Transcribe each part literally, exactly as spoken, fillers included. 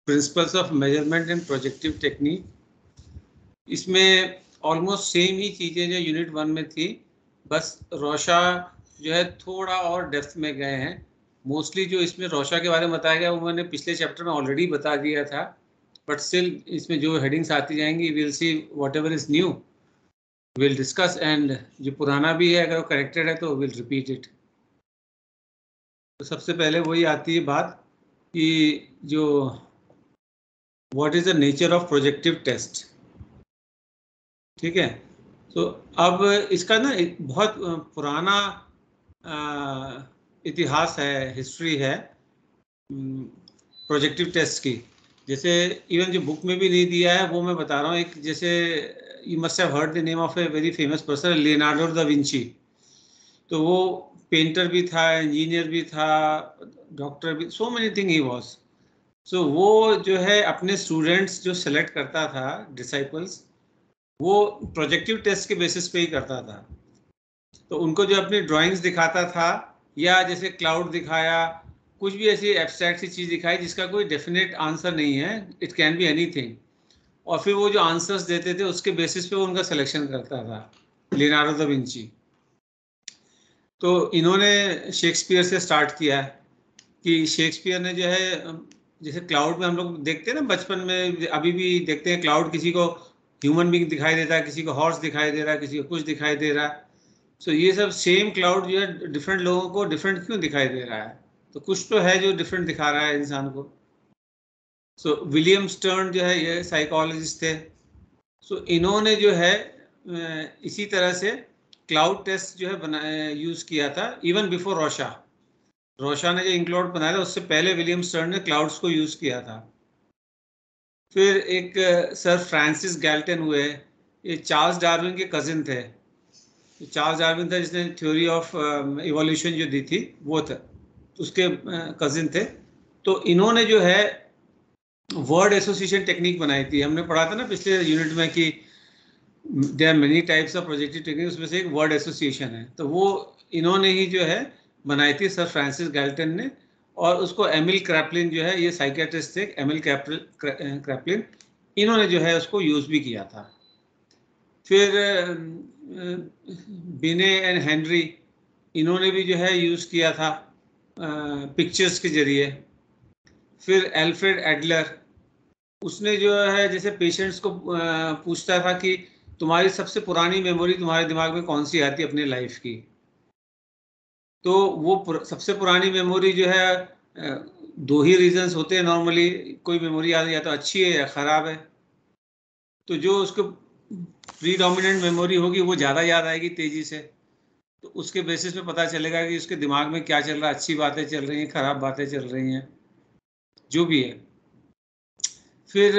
Principles of measurement and projective technique. इसमें almost same ही चीज़ें जो यूनिट वन में थी, बस रोशा जो है थोड़ा और डेप्थ में गए हैं। मोस्टली जो इसमें रोशा के बारे में बताया गया वो मैंने पिछले चैप्टर में ऑलरेडी बता दिया था, बट स्टिल इसमें जो हेडिंग्स आती जाएंगी will see whatever is new will discuss, and जो पुराना भी है अगर वो करेक्टेड है तो विल रिपीट इट। तो सबसे पहले वही आती है बात कि जो what is the nature of projective test. ठीक है, तो अब इसका ना एक बहुत पुराना आ, इतिहास है, हिस्ट्री है प्रोजेक्टिव टेस्ट की। जैसे इवन जो बुक में भी नहीं दिया है वो मैं बता रहा हूँ। एक जैसे you must have heard the name of a very famous person, Leonardo da Vinci. तो वो पेंटर भी था, इंजीनियर भी था, डॉक्टर भी, so many thing he was. So वो जो है अपने स्टूडेंट्स जो सेलेक्ट करता था, डिसाइपल्स, वो प्रोजेक्टिव टेस्ट के बेसिस पे ही करता था। तो उनको जो अपनी ड्राइंग्स दिखाता था या जैसे क्लाउड दिखाया, कुछ भी ऐसी एब्स्ट्रैक्ट सी चीज़ दिखाई जिसका कोई डेफिनेट आंसर नहीं है, इट कैन बी एनीथिंग, और फिर वो जो आंसर्स देते थे उसके बेसिस पे वो उनका सिलेक्शन करता था, लियोनार्डो दा विंची। तो इन्होंने शेक्सपियर से स्टार्ट किया कि शेक्सपियर ने जो है, जैसे क्लाउड में हम लोग देखते हैं ना बचपन में, अभी भी देखते हैं क्लाउड, किसी को ह्यूमन बीइंग दिखाई देता है, किसी को हॉर्स दिखाई दे रहा है, किसी को कुछ दिखाई दे रहा है। सो so, ये सब सेम क्लाउड जो है डिफरेंट लोगों को डिफरेंट क्यों दिखाई दे रहा है? तो कुछ तो है जो डिफरेंट दिखा रहा है इंसान को। सो विलियम स्टर्न जो है ये साइकोलॉजिस्ट थे। सो so, इन्होंने जो है इसी तरह से क्लाउड टेस्ट जो है बनाया, यूज़ किया था इवन बिफोर रोशा। रोशा ने जो इंक्लाउड बनाया था उससे पहले विलियम स्टर्न ने क्लाउड्स को यूज़ किया था। फिर एक सर फ्रांसिस गैल्टन हुए, ये चार्ल्स डार्विन के कजिन थे। चार्ल्स डार्विन था जिसने थ्योरी ऑफ इवोल्यूशन जो दी थी, वो था, उसके कजिन थे। तो इन्होंने जो है वर्ड एसोसिएशन टेक्निक बनाई थी। हमने पढ़ा था ना पिछले यूनिट में कि there are many types of projective technique, उसमें से एक वर्ड एसोसिएशन है। तो वो इन्होंने ही जो है बनाई थी, सर फ्रांसिस गैल्टन ने, और उसको एमिल क्रैपलिन जो है, ये साइकियाट्रिस्ट थे, एमिल क्रैपलिन, इन्होंने जो है उसको यूज़ भी किया था। फिर बिने एंड हेनरी, इन्होंने भी जो है यूज़ किया था पिक्चर्स के जरिए। फिर एल्फ्रेड एडलर, उसने जो है जैसे पेशेंट्स को पूछता था कि तुम्हारी सबसे पुरानी मेमोरी तुम्हारे दिमाग में कौन सी आती है अपने लाइफ की, तो वो पुर, सबसे पुरानी मेमोरी जो है, दो ही रीजंस होते हैं नॉर्मली, कोई मेमोरी याद या तो अच्छी है या ख़राब है। तो जो उसको प्रीडोमिनेंट मेमोरी होगी वो ज़्यादा याद आएगी तेज़ी से, तो उसके बेसिस पे पता चलेगा कि उसके दिमाग में क्या चल रहा है, अच्छी बातें चल रही हैं, ख़राब बातें चल रही हैं, जो भी है। फिर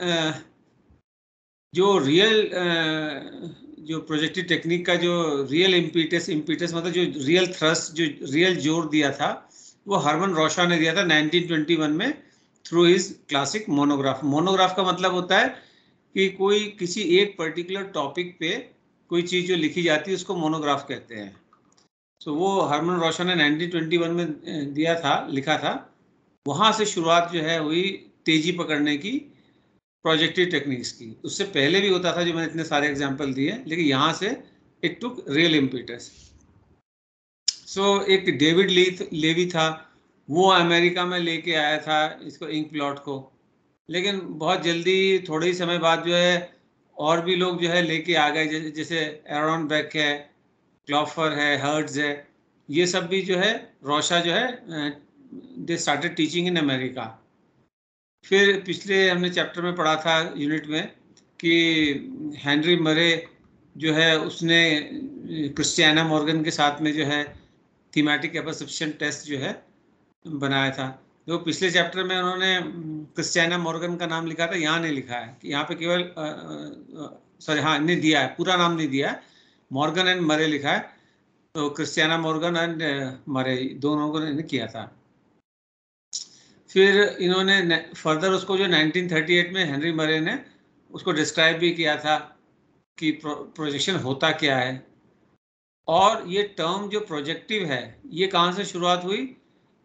जो रियल जो प्रोजेक्टिव टेक्निक का जो रियल इम्पीटस इम्पीटस मतलब जो रियल थ्रस्ट, जो रियल जोर दिया था, वो हरमन रोशा ने दिया था नाइनटीन ट्वेंटी वन में through his classic monograph. Monograph का मतलब होता है कि कोई किसी एक पर्टिकुलर टॉपिक पे कोई चीज़ जो लिखी जाती है उसको मोनोग्राफ कहते हैं। सो so, वो हरमन रोशा ने नाइनटीन ट्वेंटी वन में दिया था, लिखा था। वहाँ से शुरुआत जो है हुई तेजी पकड़ने की प्रोजेक्टिव टेक्निक्स की। उससे पहले भी होता था जो मैंने इतने सारे एग्जांपल दिए, लेकिन यहाँ से it took real impetus. So एक डेविड ली लेवी था, वो अमेरिका में लेके आया था इसको, इंक प्लॉट को, लेकिन बहुत जल्दी थोड़े ही समय बाद जो है और भी लोग जो है लेके आ गए, जैसे जैसे एरॉन बेक है, क्लॉफर है, हर्ट्ज है, ये सब भी जो है रोशा जो है they started teaching in America. फिर पिछले हमने चैप्टर में पढ़ा था यूनिट में कि हेनरी मरे जो है उसने क्रिस्टियाना मॉर्गन के साथ में जो है थीमेटिक परसेप्शन टेस्ट जो है बनाया था। जो पिछले चैप्टर में उन्होंने क्रिस्टियाना मॉर्गन का नाम लिखा था, यहाँ नहीं लिखा है कि यहाँ पे केवल सॉरी हाँ नहीं दिया है, पूरा नाम नहीं दिया है, मॉर्गन एंड मरे लिखा है। तो क्रिस्टियाना मॉर्गन एंड मरे दोनों को ने किया था। फिर इन्होंने फर्दर उसको जो नाइनटीन थर्टी एट में हेनरी मरे ने उसको डिस्क्राइब भी किया था कि प्रो, प्रोजेक्शन होता क्या है। और ये टर्म जो प्रोजेक्टिव है ये कहाँ से शुरुआत हुई?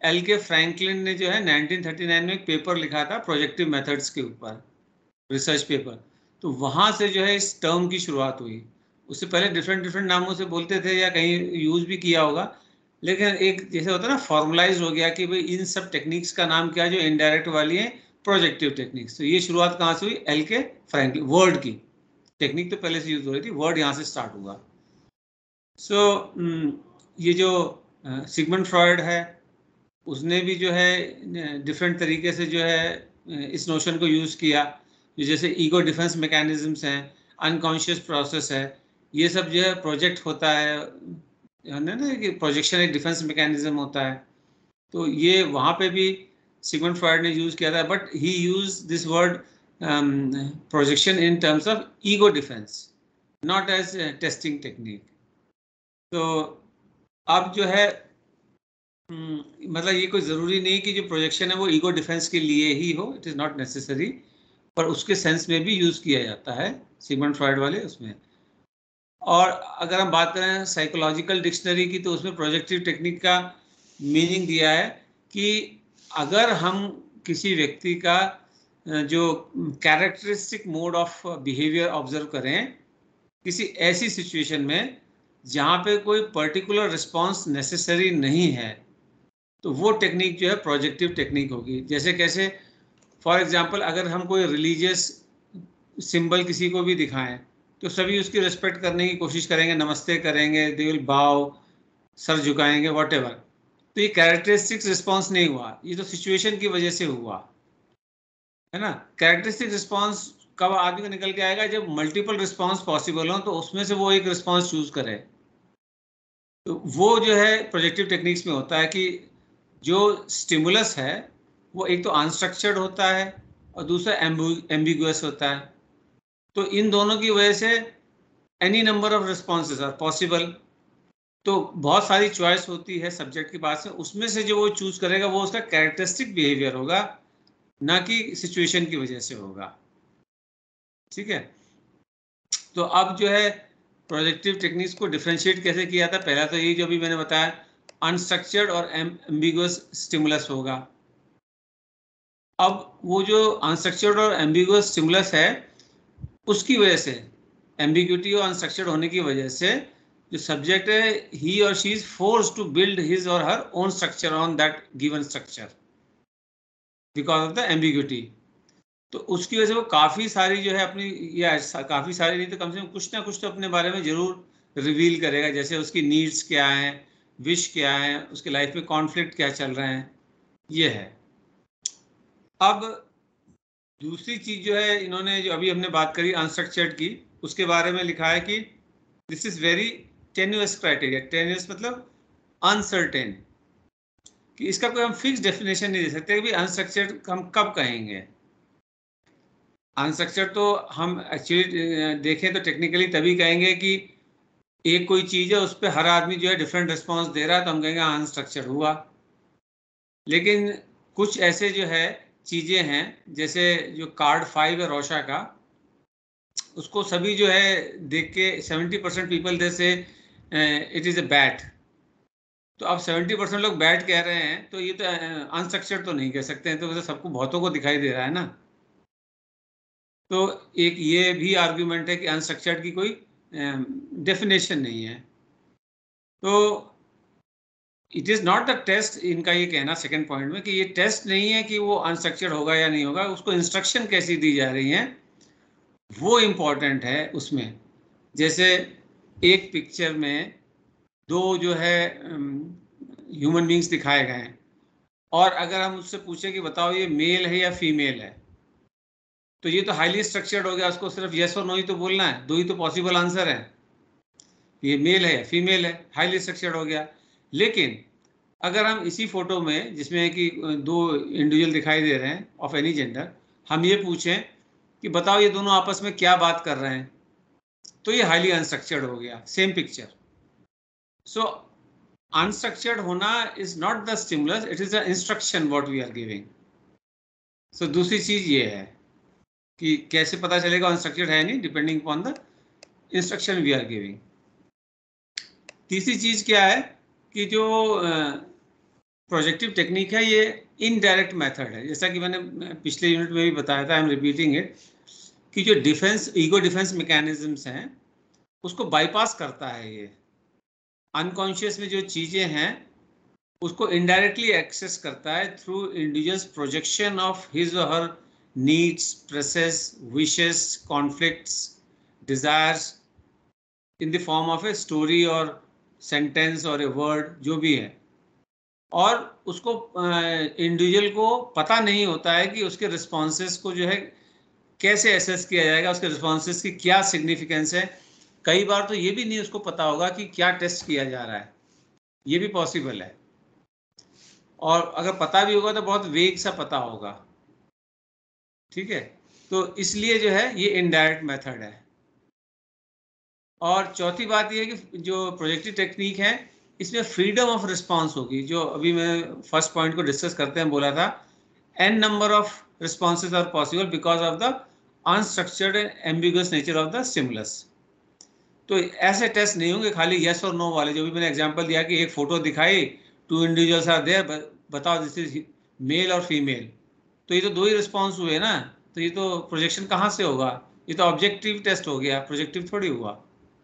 एल के फ्रैंकलिन ने जो है नाइनटीन थर्टी नाइन में एक पेपर लिखा था प्रोजेक्टिव मेथड्स के ऊपर, रिसर्च पेपर। तो वहाँ से जो है इस टर्म की शुरुआत हुई। उससे पहले डिफरेंट डिफरेंट नामों से बोलते थे या कहीं यूज़ भी किया होगा, लेकिन एक जैसे होता है ना फॉर्मलाइज हो गया कि भाई इन सब टेक्निक्स का नाम क्या जो इनडायरेक्ट वाली है, प्रोजेक्टिव टेक्निक्स। तो ये शुरुआत कहाँ से हुई? एल के फ्रैंकलिन। वर्ड की टेक्निक तो पहले से यूज हो रही थी, वर्ड यहाँ से स्टार्ट हुआ। सो so, ये जो सिगमंड फ्रॉयड है उसने भी जो है डिफरेंट तरीके से जो है इस नोशन को यूज़ किया, जैसे ईगो डिफेंस मैकेनिज्म्स हैं, अनकॉन्शियस प्रोसेस है, ये सब जो है प्रोजेक्ट होता है ना, कि प्रोजेक्शन एक डिफेंस मैकेनिज्म होता है। तो ये वहाँ पे भी सिगमंड फ्रॉयड ने यूज़ किया था, but he used this word projection in terms of ego defence, not as testing technique. तो अब जो है मतलब ये कोई ज़रूरी नहीं कि जो प्रोजेक्शन है वो ईगो डिफेंस के लिए ही हो, इट इज़ नॉट नेसेसरी, पर उसके सेंस में भी यूज़ किया जाता है सिगमंड फ्रॉयड वाले उसमें। और अगर हम बात करें साइकोलॉजिकल डिक्शनरी की, तो उसमें प्रोजेक्टिव टेक्निक का मीनिंग दिया है कि अगर हम किसी व्यक्ति का जो characteristic mode of behaviour observe करें किसी ऐसी सिचुएशन में जहाँ पे कोई पर्टिकुलर रिस्पॉन्स नेसेसरी नहीं है, तो वो टेक्निक जो है प्रोजेक्टिव टेक्निक होगी। जैसे कैसे? फॉर एग्जांपल अगर हम कोई रिलीजियस सिंबल किसी को भी दिखाएं तो सभी उसकी रिस्पेक्ट करने की कोशिश करेंगे, नमस्ते करेंगे, दे विल बाव, सर झुकाएंगे, व्हाटएवर। तो ये कैरेक्टरिस्टिक रिस्पॉन्स नहीं हुआ, ये तो सिचुएशन की वजह से हुआ है ना। कैरेक्टरिस्टिक रिस्पॉन्स कब आदमी को निकल के आएगा? जब मल्टीपल रिस्पॉन्स पॉसिबल हो, तो उसमें से वो एक रिस्पॉन्स चूज करे। तो वो जो है प्रोजेक्टिव टेक्निक्स में होता है कि जो स्टिमुलस है वो एक तो अनस्ट्रक्चर्ड होता है और दूसरा एम्बिगुअस होता है। तो इन दोनों की वजह से any number of responses are possible. तो बहुत सारी चॉइस होती है सब्जेक्ट के पास में, उसमें से जो वो चूज करेगा वो उसका कैरेक्टरिस्टिक बिहेवियर होगा, ना कि सिचुएशन की वजह से होगा। ठीक है। तो अब जो है प्रोजेक्टिव टेक्निक्स को डिफरेंशिएट कैसे किया था? पहला तो ये जो भी मैंने बताया, अनस्ट्रक्चर्ड और एम्बिगुअस स्टिमुलस होगा। अब वो जो अनस्ट्रक्चर्ड और एम्बिगुअस स्टिमुलस है उसकी वजह से, एम्बिग्यूटी और अनस्ट्रक्चर्ड होने की वजह से, जो सब्जेक्ट है ही और she is forced to build his और her own structure on that given structure because of the ambiguity. तो उसकी वजह से वो काफ़ी सारी जो है अपनी, या काफ़ी सारी नहीं तो कम से कम कुछ ना कुछ तो अपने बारे में जरूर रिवील करेगा। जैसे उसकी नीड्स क्या हैं, विश क्या है, उसके लाइफ में कॉन्फ्लिक्ट क्या चल रहे हैं, ये है। अब दूसरी चीज जो है इन्होंने, जो अभी हमने बात करी अनस्ट्रक्चर्ड की, उसके बारे में लिखा है कि this is very tenuous criteria. Tenuous मतलब अनसर्टेन, कि इसका कोई हम फिक्स डेफिनेशन नहीं दे सकते कि अनस्ट्रक्चर्ड हम कब कहेंगे। अनस्ट्रक्चर्ड तो हम एक्चुअली देखें तो टेक्निकली तभी कहेंगे कि एक कोई चीज है उस पर हर आदमी जो है डिफरेंट रिस्पॉन्स दे रहा है, तो हम कहेंगे अनस्ट्रक्चर्ड हुआ। लेकिन कुछ ऐसे जो है चीजें हैं, जैसे जो कार्ड फाइव है रोशा का, उसको सभी जो है देख के सेवेंटी परसेंट पीपल दे से इट इज अ बैट। तो अब सेवेंटी परसेंट लोग बैट कह रहे हैं, तो ये तो अनस्ट्रक्चर्ड तो नहीं कह सकते हैं, तो वैसे सबको बहुतों को दिखाई दे रहा है ना। तो एक ये भी आर्ग्यूमेंट है कि अनस्ट्रक्चर्ड की कोई डेफिनेशन नहीं है। तो it is not the test, इनका ये कहना सेकंड पॉइंट में, कि ये टेस्ट नहीं है कि वो अनस्ट्रक्चर्ड होगा या नहीं होगा, उसको इंस्ट्रक्शन कैसी दी जा रही हैं वो इम्पॉर्टेंट है उसमें। जैसे एक पिक्चर में दो जो है ह्यूमन बींग्स दिखाए गए हैं, और अगर हम उससे पूछे कि बताओ ये मेल है या फीमेल है, तो ये तो हाईली स्ट्रक्चर्ड हो गया, उसको सिर्फ येस और नो ही तो बोलना है, दो ही तो पॉसिबल आंसर है, ये मेल है या फीमेल है, हाईली स्ट्रक्चर्ड हो गया। लेकिन अगर हम इसी फोटो में जिसमें कि दो इंडिविजुअल दिखाई दे रहे हैं ऑफ एनी जेंडर, हम ये पूछें कि बताओ ये दोनों आपस में क्या बात कर रहे हैं, तो ये हाईली अनस्ट्रक्चर्ड हो गया, सेम पिक्चर। सो अनस्ट्रक्चर्ड होना is not the stimulus, it is the instruction what we are giving. So दूसरी चीज ये है कि कैसे पता चलेगा अनस्ट्रक्चर्ड है नहीं, depending upon the instruction we are giving. तीसरी चीज क्या है कि जो प्रोजेक्टिव टेक्निक है, ये इनडायरेक्ट मेथड है, जैसा कि मैंने पिछले यूनिट में भी बताया था, आई एम रिपीटिंग इट, कि जो डिफेंस ईगो डिफेंस मैकेनिज्म्स हैं उसको बाईपास करता है। ये अनकॉन्शियस में जो चीजें हैं उसको इनडायरेक्टली एक्सेस करता है through individuals projection of his और her needs, presses, wishes, conflicts, desires in the form of a story और सेंटेंस और ए वर्ड, जो भी है। और उसको इंडिविजुअल को पता नहीं होता है कि उसके रिस्पॉन्सेस को जो है कैसे एसेस किया जाएगा, उसके रिस्पॉन्सेस की क्या सिग्निफिकेंस है। कई बार तो ये भी नहीं उसको पता होगा कि क्या टेस्ट किया जा रहा है, ये भी पॉसिबल है। और अगर पता भी होगा तो बहुत वेग सा पता होगा, ठीक है। तो इसलिए जो है ये इनडायरेक्ट मेथड है। और चौथी बात ये है कि जो प्रोजेक्टिव टेक्निक है इसमें फ्रीडम ऑफ रिस्पांस होगी, जो अभी मैं फर्स्ट पॉइंट को डिस्कस करते हैं बोला था, an number of responses are possible because of the unstructured and ambiguous nature of the stimulus. तो ऐसे टेस्ट नहीं होंगे खाली यस और नो वाले, जो भी मैंने एग्जांपल दिया कि एक फोटो दिखाई, टू इंडिविजुअल्स आर देयर, बताओ दिस इज मेल और फीमेल, तो ये तो दो ही रिस्पॉन्स हुए ना, तो ये तो प्रोजेक्शन कहाँ से होगा, ये तो ऑब्जेक्टिव टेस्ट हो गया, प्रोजेक्टिव थोड़ी हुआ।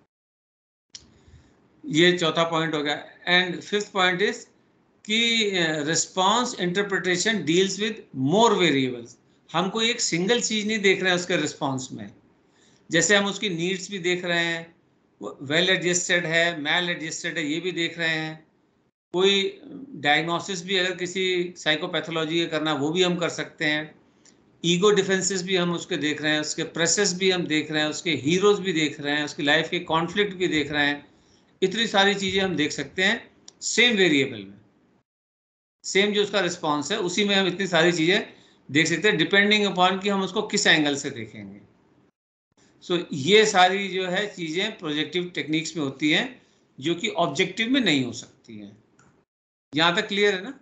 ये चौथा पॉइंट हो गया। एंड फिफ्थ पॉइंट इज कि response interpretation deals with more variables. हम कोई एक सिंगल चीज नहीं देख रहे हैं उसके रिस्पॉन्स में, जैसे हम उसकी नीड्स भी देख रहे हैं, वेल एडजस्टेड है, मैल एडजस्टेड है, ये भी देख रहे हैं। कोई डायग्नोसिस भी अगर किसी साइकोपैथोलॉजी का करना, वो भी हम कर सकते हैं। ईगो डिफेंसेस भी हम उसके देख रहे हैं, उसके प्रेसेस भी हम देख रहे हैं, उसके हीरोज भी देख रहे हैं, उसकी लाइफ के कॉन्फ्लिक्ट भी देख रहे हैं। इतनी सारी चीजें हम देख सकते हैं सेम वेरिएबल में, सेम जो उसका रिस्पॉन्स है उसी में हम इतनी सारी चीजें देख सकते हैं, डिपेंडिंग अपॉन कि हम उसको किस एंगल से देखेंगे। सो so, ये सारी जो है चीजें प्रोजेक्टिव टेक्निक्स में होती हैं जो कि ऑब्जेक्टिव में नहीं हो सकती हैं। यहां तक क्लियर है ना?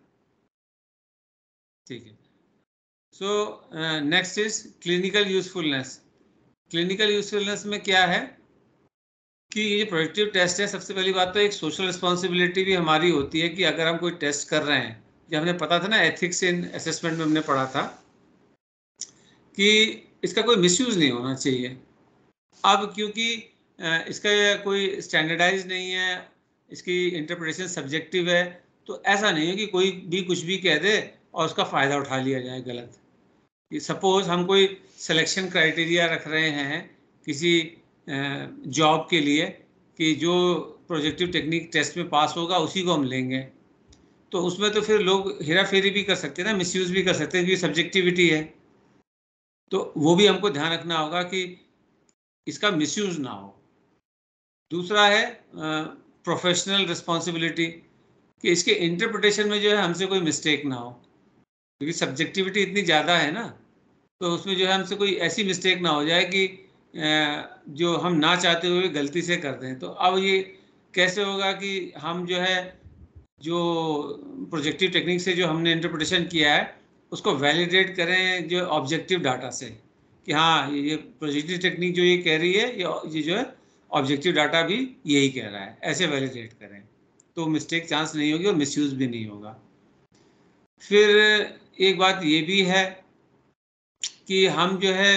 ठीक है। So next is clinical usefulness. Clinical usefulness में क्या है कि ये प्रोजेक्टिव टेस्ट है, सबसे पहली बात तो एक सोशल रिस्पॉन्सिबिलिटी भी हमारी होती है कि अगर हम कोई टेस्ट कर रहे हैं, जब हमने पता था ना एथिक्स इन असेसमेंट में हमने पढ़ा था कि इसका कोई मिसयूज नहीं होना चाहिए। अब क्योंकि इसका कोई स्टैंडर्डाइज नहीं है, इसकी इंटरप्रिटेशन सब्जेक्टिव है, तो ऐसा नहीं है कि कोई भी कुछ भी कह दे और उसका फ़ायदा उठा लिया जाए गलत। सपोज हम कोई सिलेक्शन क्राइटेरिया रख रहे हैं किसी जॉब के लिए कि जो प्रोजेक्टिव टेक्निक टेस्ट में पास होगा उसी को हम लेंगे, तो उसमें तो फिर लोग हेरा फेरी भी कर सकते हैं ना, मिसयूज भी कर सकते हैं, क्योंकि सब्जेक्टिविटी है। तो वो भी हमको ध्यान रखना होगा कि इसका मिसयूज ना हो। दूसरा है प्रोफेशनल रिस्पॉन्सिबिलिटी, कि इसके इंटरप्रिटेशन में जो है हमसे कोई मिस्टेक ना हो, क्योंकि सब्जेक्टिविटी इतनी ज़्यादा है ना, तो उसमें जो है हमसे कोई ऐसी मिस्टेक ना हो जाए कि जो हम ना चाहते हुए गलती से कर दें। तो अब ये कैसे होगा कि हम जो है जो प्रोजेक्टिव टेक्निक से जो हमने इंटरप्रिटेशन किया है उसको वैलिडेट करें जो ऑब्जेक्टिव डाटा से, कि हाँ ये प्रोजेक्टिव टेक्निक जो ये कह रही है ये ये जो है ऑब्जेक्टिव डाटा भी यही कह रहा है, ऐसे वैलिडेट करें, तो मिस्टेक चांस नहीं होगी और मिसयूज भी नहीं होगा। फिर एक बात ये भी है कि हम जो है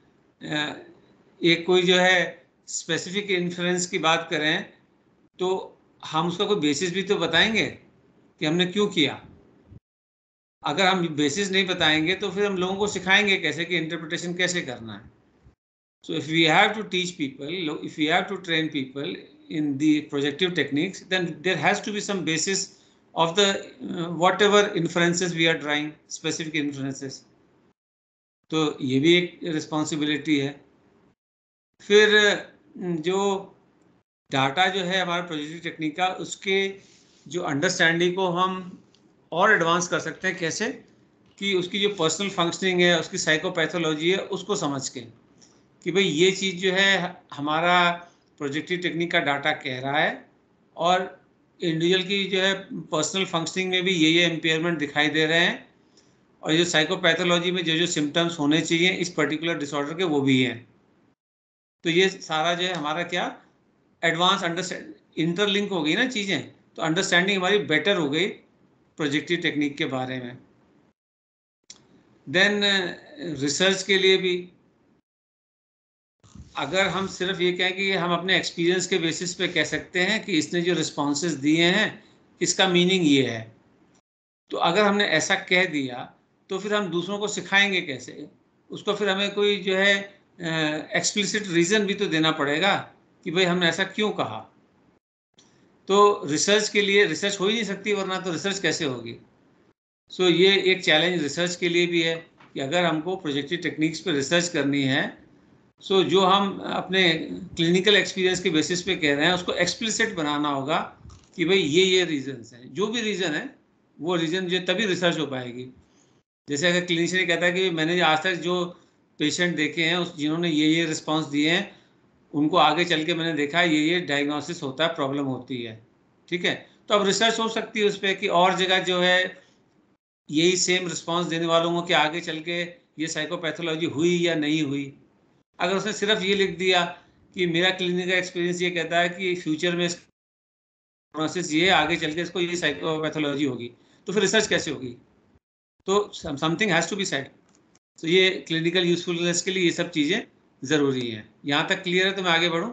एक कोई जो है स्पेसिफिक इन्फ्लुएंस की बात करें तो हम उसका कोई बेसिस भी तो बताएंगे कि हमने क्यों किया। अगर हम बेसिस नहीं बताएंगे तो फिर हम लोगों को सिखाएंगे कैसे कि इंटरप्रिटेशन कैसे करना है। So if we have to teach people, if we have to train people in the projective techniques, then there has to be some basis of the uh, whatever inferences we are drawing, specific inferences. तो ये भी एक responsibility है। फिर जो data जो है हमारा प्रोजेक्टिव टेक्निक का, उसके जो अंडरस्टैंडिंग को हम और एडवांस कर सकते हैं, कैसे कि उसकी जो पर्सनल फंक्शनिंग है, उसकी साइकोपैथोलॉजी है, उसको समझ के कि भाई ये चीज़ जो है हमारा प्रोजेक्टिव टेक्निक का डाटा कह रहा है और इंडिविजुअल की जो है पर्सनल फंक्शनिंग में भी ये ये इम्पेयरमेंट दिखाई दे रहे हैं, और जो साइकोपैथोलॉजी में जो जो सिम्टम्स होने चाहिए इस पर्टिकुलर डिसऑर्डर के वो भी हैं। तो ये सारा जो है हमारा क्या एडवांस अंडरस्टैंड इंटरलिंक हो गई ना चीज़ें, तो अंडरस्टैंडिंग हमारी बेटर हो गई प्रोजेक्टिव टेक्निक के बारे में। देन रिसर्च के लिए भी अगर हम सिर्फ ये कहें कि हम अपने एक्सपीरियंस के बेसिस पे कह सकते हैं कि इसने जो रिस्पॉन्सेज दिए हैं इसका मीनिंग ये है, तो अगर हमने ऐसा कह दिया तो फिर हम दूसरों को सिखाएंगे कैसे? उसको फिर हमें कोई जो है एक्सप्लिसिट रीज़न भी तो देना पड़ेगा कि भाई हमने ऐसा क्यों कहा। तो रिसर्च के लिए रिसर्च हो ही नहीं सकती, वरना तो रिसर्च कैसे होगी? सो so, ये एक चैलेंज रिसर्च के लिए भी है कि अगर हमको प्रोजेक्टिव टेक्निक्स पे रिसर्च करनी है, सो so, जो हम अपने क्लिनिकल एक्सपीरियंस के बेसिस पे कह रहे हैं उसको एक्सप्लिसिट बनाना होगा कि भाई ये ये रीजंस हैं, जो भी रीज़न है वो रीज़न जो तभी रिसर्च हो पाएगी। जैसे अगर क्लिनिशियन कहता है कि मैंने आज तक जो पेशेंट देखे हैं उस जिन्होंने ये ये रिस्पॉन्स दिए हैं उनको आगे चल के मैंने देखा ये ये डायग्नोसिस होता है, प्रॉब्लम होती है, ठीक है, तो अब रिसर्च हो सकती है उस पर कि और जगह जो है यही सेम रिस्पॉन्स देने वालों को कि आगे चल के ये साइकोपैथोलॉजी हुई या नहीं हुई। अगर उसने सिर्फ ये लिख दिया कि मेरा क्लिनिकल एक्सपीरियंस ये कहता है कि फ्यूचर में प्रोसेस ये आगे चल के इसको ये साइकोपैथोलॉजी होगी, तो फिर रिसर्च कैसे होगी? तो something has to be said. तो ये क्लिनिकल यूजफुलनेस के लिए ये सब चीज़ें ज़रूरी हैं। यहाँ तक क्लियर है तो मैं आगे बढ़ूँ।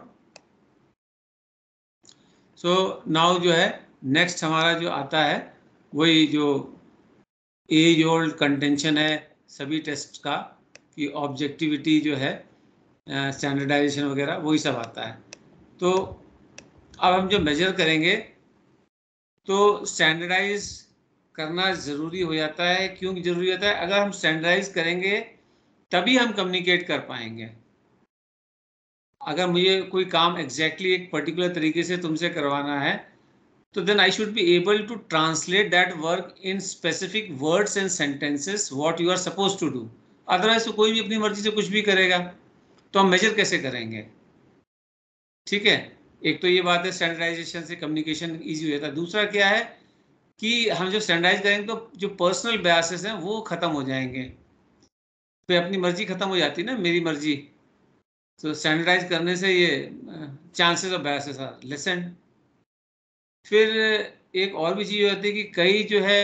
सो so, नाउ जो है नेक्स्ट हमारा जो आता है वही जो एज ओल्ड कंटेंशन है सभी टेस्ट का कि ऑब्जेक्टिविटी जो है स्टैंडर्डाइजेशन uh, वगैरह वही सब आता है। तो अब हम जो मेजर करेंगे तो स्टैंडर्डाइज करना ज़रूरी हो जाता है। क्यों ज़रूरी होता है? अगर हम स्टैंडर्डाइज करेंगे तभी हम कम्युनिकेट कर पाएंगे। अगर मुझे कोई काम एग्जैक्टली exactly एक पर्टिकुलर तरीके से तुमसे करवाना है तो then I should be able to translate that work in specific words and sentences what you are suppose to do. Otherwise तो कोई भी अपनी मर्जी से कुछ भी करेगा, तो हम मेजर कैसे करेंगे? ठीक है, एक तो ये बात है स्टैंडर्डाइजेशन से कम्युनिकेशन ईजी हो जाता है। दूसरा क्या है कि हम जब स्टैंडर्डाइज करेंगे तो जो पर्सनल बायसेस हैं वो ख़त्म हो जाएंगे। तो अपनी मर्जी ख़त्म हो जाती है ना, मेरी मर्जी। तो स्टैंडर्डाइज करने से ये chances of biases are lessen. फिर एक और भी चीज़ होती है कि कई जो है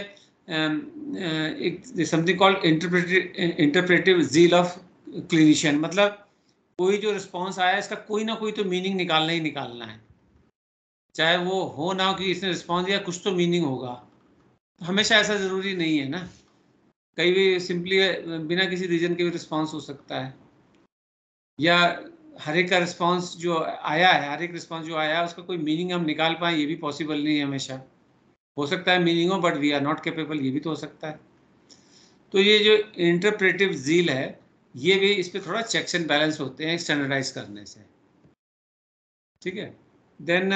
एक something called interpretive interpretive zeal of clinician, मतलब कोई जो रिस्पॉन्स आया इसका कोई ना कोई तो मीनिंग निकालना ही निकालना है, चाहे वो हो ना हो कि इसने रिस्पॉन्स दिया, कुछ तो मीनिंग होगा। हमेशा ऐसा ज़रूरी नहीं है ना, कई भी सिंपली बिना किसी रीज़न के भी रिस्पॉन्स हो सकता है, या हर एक का रिस्पॉन्स जो आया है हर एक रिस्पॉन्स जो आया है उसका कोई मीनिंग हम निकाल पाएँ ये भी पॉसिबल नहीं है। हमेशा हो सकता है मीनिंग हो but we are not capable, ये भी तो हो सकता है। तो ये जो इंटरप्रेटिव जील है ये भी इस पर थोड़ा चेक्स एंड बैलेंस होते हैं स्टैंडर्डाइज करने से, ठीक है। देन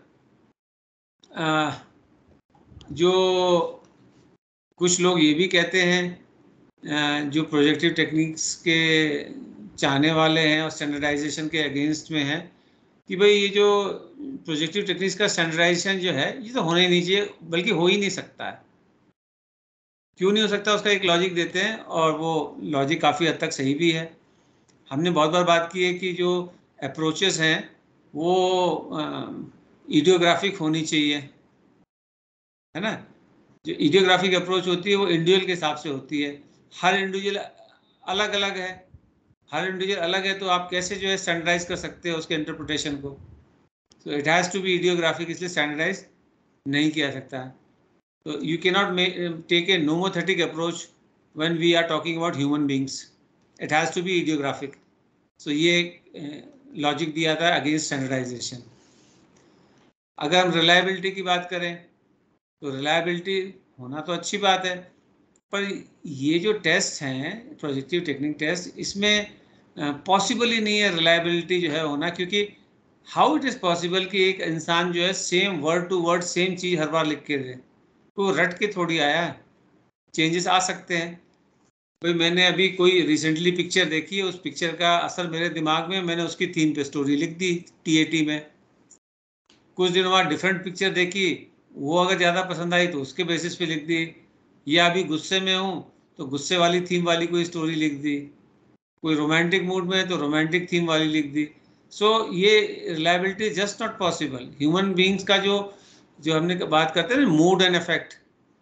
जो कुछ लोग ये भी कहते हैं जो प्रोजेक्टिव टेक्निक्स के चाहने वाले हैं और स्टैंडर्डाइजेशन के अगेंस्ट में हैं कि भाई ये जो प्रोजेक्टिव टेक्निक्स का स्टैंडर्डाइजेशन जो है ये तो होना ही नहीं चाहिए, बल्कि हो ही नहीं सकता है। क्यों नहीं हो सकता? उसका एक लॉजिक देते हैं और वो लॉजिक काफ़ी हद तक सही भी है। हमने बहुत बार बात की है कि जो अप्रोचेस हैं वो इडियोग्राफिक होनी चाहिए, है ना। जो इडियोग्राफिक अप्रोच होती है वो इंडिविजुअल के हिसाब से होती है, हर इंडिविजुअल अलग अलग है, हर इंडिविजुअल अलग है, तो आप कैसे जो है स्टैंडर्डाइज कर सकते हो उसके इंटरप्रिटेशन को? तो it has to be idiographic, इसलिए स्टैंडर्डाइज नहीं किया सकता। So you can not take a nomothetic approach when we are talking about human beings, it has to be idiographic. So ये लॉजिक दिया था अगेंस्ट स्टैंडर्डाइजेशन। अगर हम रिलायबिलिटी की बात करें तो रिलायबिलिटी होना तो अच्छी बात है, पर ये जो टेस्ट हैं प्रोजेक्टिव टेक्निक टेस्ट, इसमें पॉसिबल ही नहीं है रिलायबिलिटी जो है होना, क्योंकि हाउ इट इज़ पॉसिबल कि एक इंसान जो है same word to word same चीज़ हर बार लिख के दे? तो रट के थोड़ी आया, चेंजेस आ सकते हैं। भाई मैंने अभी कोई रिसेंटली पिक्चर देखी है, उस पिक्चर का असर मेरे दिमाग में, मैंने उसकी थीम पे स्टोरी लिख दी टीएटी में। कुछ दिनों बाद डिफरेंट पिक्चर देखी, वो अगर ज़्यादा पसंद आई तो उसके बेसिस पे लिख दी, या अभी गुस्से में हूँ तो गुस्से वाली थीम वाली कोई स्टोरी लिख दी, कोई रोमांटिक मूड में है तो रोमांटिक थीम वाली लिख दी। सो so, ये reliability just not possible. Human beings का जो जो हमने बात करते हैं ना मूड एंड इफेक्ट,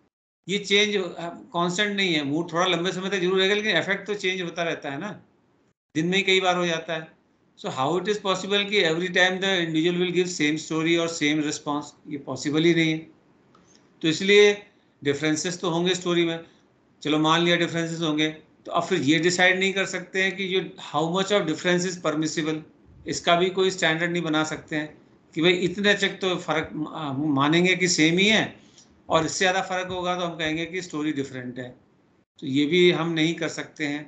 ये चेंज कांस्टेंट नहीं है, मूड थोड़ा लंबे समय तक जरूर रहेगा, लेकिन इफेक्ट तो चेंज होता रहता है ना, दिन में ही कई बार हो जाता है। So how it is possible कि every time the individual will give same story और सेम रिस्पॉन्स, ये पॉसिबल ही नहीं है। तो इसलिए डिफरेंसेस तो होंगे स्टोरी में, चलो मान लिया डिफरेंसेस होंगे, तो अब फिर ये डिसाइड नहीं कर सकते हैं कि जो how much of difference is permissible, इसका भी कोई स्टैंडर्ड नहीं बना सकते हैं कि भाई इतने तक तो फर्क मानेंगे कि सेम ही है, और इससे ज़्यादा फर्क होगा तो हम कहेंगे कि स्टोरी डिफरेंट है। तो ये भी हम नहीं कर सकते हैं।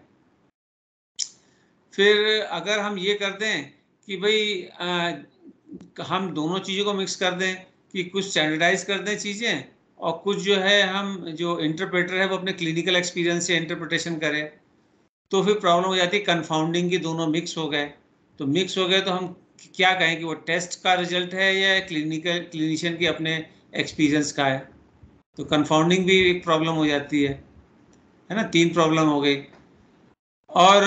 फिर अगर हम ये कर दें कि भाई आ, हम दोनों चीज़ों को मिक्स कर दें, कि कुछ स्टैंडर्डाइज कर दें चीज़ें, और कुछ जो है हम जो इंटरप्रेटर है वो अपने क्लिनिकल एक्सपीरियंस से इंटरप्रिटेशन करे, तो फिर प्रॉब्लम हो जाती है कंफाउंडिंग की, दोनों मिक्स हो गए। तो मिक्स हो गए तो हम क्या कहें कि वो टेस्ट का रिजल्ट है या क्लिनिकल क्लिनिशियन के अपने एक्सपीरियंस का है। तो कंफाउंडिंग भी एक प्रॉब्लम हो जाती है है ना, तीन प्रॉब्लम हो गई। और